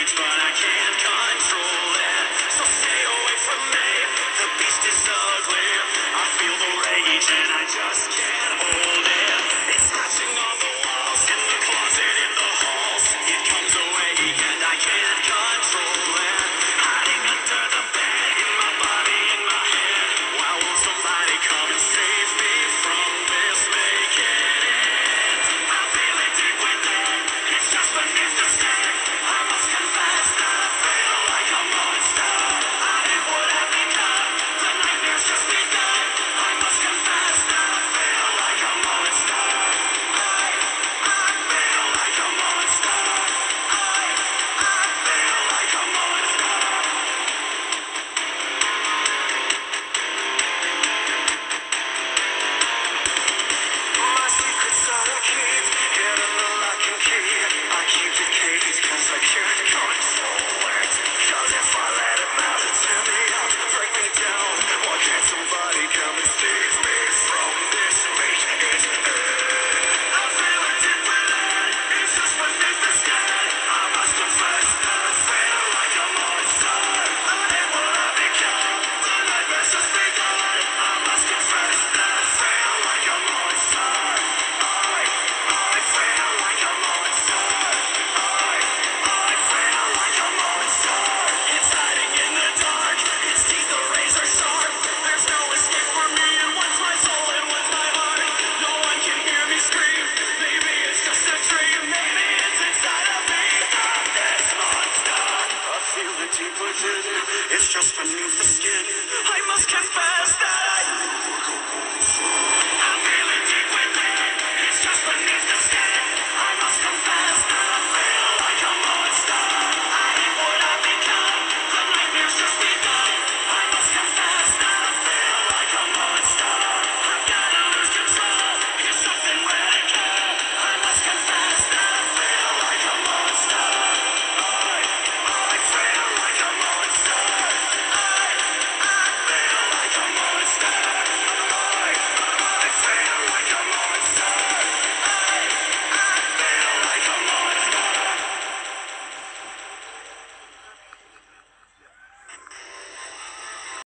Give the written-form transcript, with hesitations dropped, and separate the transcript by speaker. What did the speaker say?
Speaker 1: rage, but I can't control it. So stay away from me. The beast is ugly. I feel the rage and I just can't hold it. It's smashing on the walls, in the closet, in the halls. It comes away and I can't control it. Hiding under the bed, in my body, in my head. Why won't somebody come and save me from this? Make it end. I feel it deep within. It's just beneath the skin. I must confess that I feel like a monster. I am what I've become. The nightmare's just begun. I must confess that I feel like a monster. I feel like a monster. I feel like a monster. My secret's out of keep, hidden the lock and key. I keep the keys 'cause I can't control it. 'Cause if I let it out, it tear me up, break me down. Why can't somebody come and save me from this? Make it end. I feel it deep within. It's just beneath the skin. I must confess that I feel like a monster. I am what I've become. The nightmare's just begun. I must confess that I feel like a monster. I feel like a monster. I feel like a monster. It's hiding in the dark. Its teeth are razor sharp. There's no escape for me. It wants my soul and with my heart. No one can hear me scream. Maybe it's just a dream. Maybe it's inside of me. I'm this monster. I feel it deep within. It's just beneath the skin.